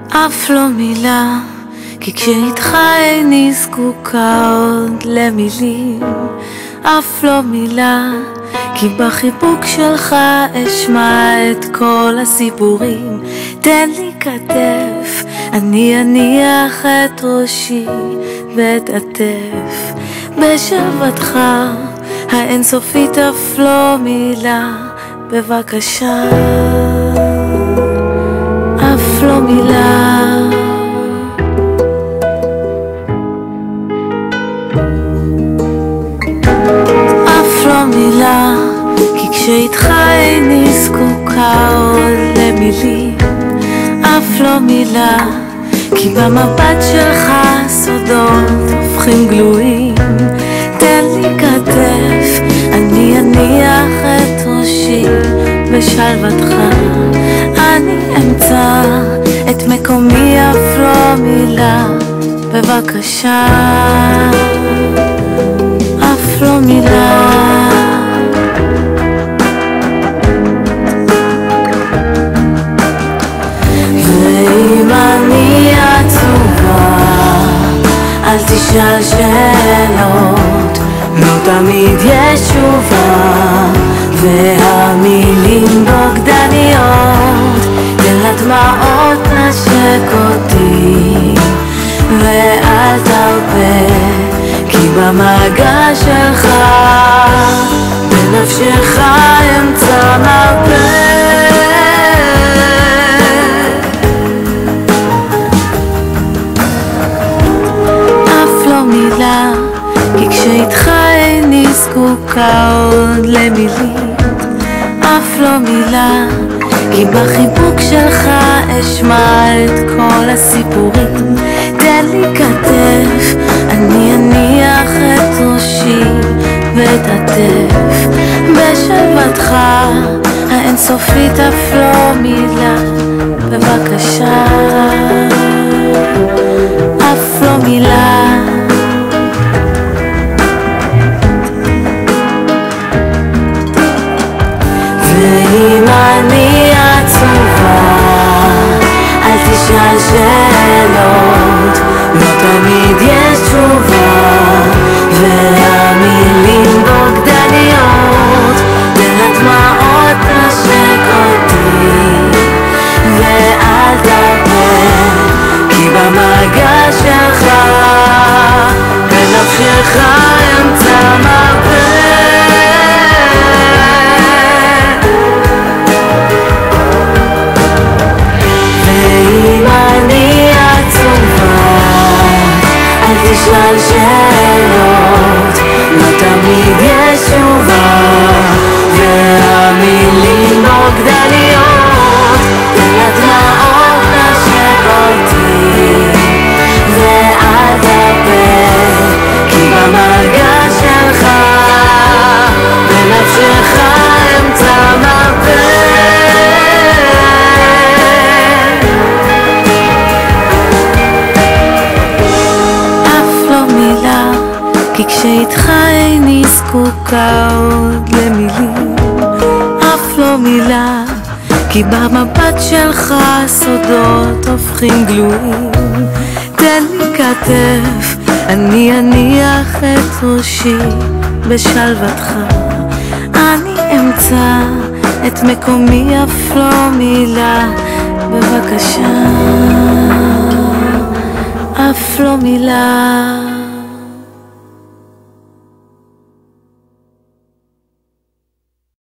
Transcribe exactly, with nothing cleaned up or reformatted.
אף לא מילה, כי כשאיתך איני זקוקה עוד למילים. אף לא מילה, כי בחיבוק שלך אשמע את כל הסיפורים. תן לי כתף, אני אניח את ראשי ואתעטף בשלוותך האינסופית. אף לא מילה, בבקשה, אף לא מילה. אף לא מילה, כי כשאיתך איני זקוקה עוד למילים. אף לא מילה, כי במבט שלך סודות הופכים גלויים. תן לי כתף, אני אניח את ראשי בשלוותך. אני אמצא את מקומי. אף לא מילה, בבקשה, אף לא מילה. ואם אני עצובה, אל תשאל שאלות, לא תמיד יש תשובה, והמילים בוגדניות. תן לדמעות נשק אותי ואל תרפה, כי במגע שלך בנפשך אמצא מרפא. אף לא מילה, כי כשאיתך איני זקוקה עוד למילים. אף לא מילה, כי בחיבוק שלך אשמע את כל הסיפורים. תן לי כתף, אני אניח את ראשי ואתעטף בשלוותך האינסופית. אף לא מילה, בבקשה, אף לא מילה. ואם אני עצובה, אל תשאל שאלות, לא תמיד יש תשובה, והמילים בוגדניות. תן לדמעות נשק אותי ואל תרפה, כי במגע שלך בנפשך אמצא מרפא. תשאל שאלות, לא תמיד יש תשובה, והמילים בוגדניות. תן לדמעות נשק אותי ואל תרפה, כי במגע שלך בנפשך אמצא מרפא. כי כשאיתך איני זקוקה עוד למילים. אף לא מילה, כי במבט שלך סודות הופכים גלויים. תן לי כתף, אני אניח את ראשי בשלוותך. אני אמצא את מקומי. אף לא מילה, בבקשה, אף לא מילה.